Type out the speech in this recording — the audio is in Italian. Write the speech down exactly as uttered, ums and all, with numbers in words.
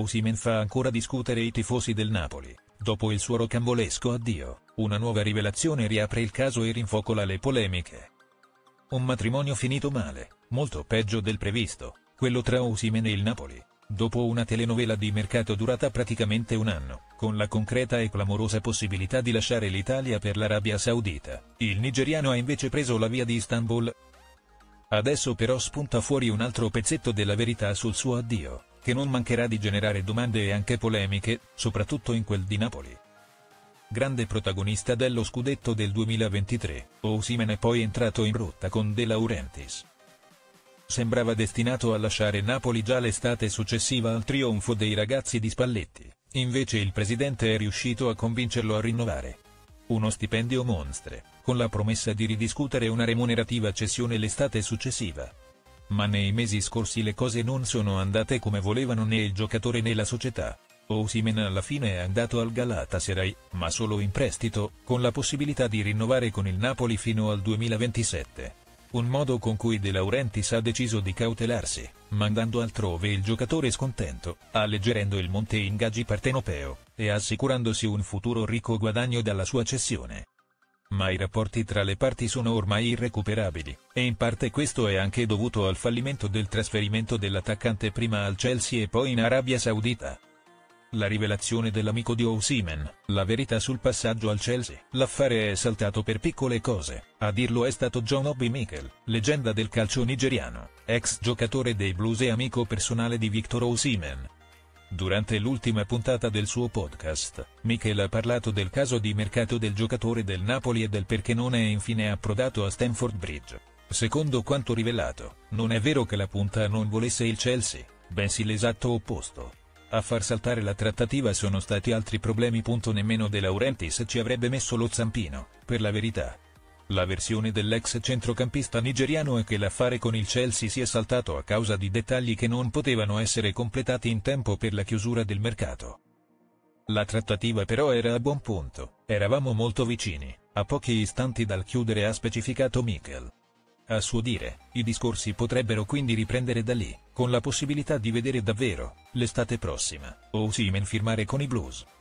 Osimhen fa ancora discutere i tifosi del Napoli. Dopo il suo rocambolesco addio, una nuova rivelazione riapre il caso e rinfocola le polemiche. Un matrimonio finito male, molto peggio del previsto, quello tra Osimhen e il Napoli. Dopo una telenovela di mercato durata praticamente un anno, con la concreta e clamorosa possibilità di lasciare l'Italia per l'Arabia Saudita, il nigeriano ha invece preso la via di Istanbul. Adesso però spunta fuori un altro pezzetto della verità sul suo addio, che non mancherà di generare domande e anche polemiche, soprattutto in quel di Napoli. Grande protagonista dello scudetto del duemilaventitré, Osimhen è poi entrato in rotta con De Laurentiis. Sembrava destinato a lasciare Napoli già l'estate successiva al trionfo dei ragazzi di Spalletti, invece il presidente è riuscito a convincerlo a rinnovare. Uno stipendio monstre, con la promessa di ridiscutere una remunerativa cessione l'estate successiva. Ma nei mesi scorsi le cose non sono andate come volevano né il giocatore né la società. Osimhen alla fine è andato al Galatasaray, ma solo in prestito, con la possibilità di rinnovare con il Napoli fino al duemilaventisette. Un modo con cui De Laurentiis ha deciso di cautelarsi, mandando altrove il giocatore scontento, alleggerendo il monte ingaggi partenopeo, e assicurandosi un futuro ricco guadagno dalla sua cessione. Ma i rapporti tra le parti sono ormai irrecuperabili, e in parte questo è anche dovuto al fallimento del trasferimento dell'attaccante prima al Chelsea e poi in Arabia Saudita. La rivelazione dell'amico di Osimhen, la verità sul passaggio al Chelsea. L'affare è saltato per piccole cose, a dirlo è stato John Obi Mikel, leggenda del calcio nigeriano, ex giocatore dei Blues e amico personale di Victor Osimhen. Durante l'ultima puntata del suo podcast, Mikel ha parlato del caso di mercato del giocatore del Napoli e del perché non è infine approdato a Stamford Bridge. Secondo quanto rivelato, non è vero che la punta non volesse il Chelsea, bensì l'esatto opposto. A far saltare la trattativa sono stati altri problemi. Nemmeno De Laurentiis ci avrebbe messo lo zampino, per la verità. La versione dell'ex centrocampista nigeriano è che l'affare con il Chelsea sia saltato a causa di dettagli che non potevano essere completati in tempo per la chiusura del mercato. La trattativa però era a buon punto, eravamo molto vicini, a pochi istanti dal chiudere, ha specificato Mikel. A suo dire, i discorsi potrebbero quindi riprendere da lì, con la possibilità di vedere davvero, l'estate prossima, Osimhen firmare con i Blues.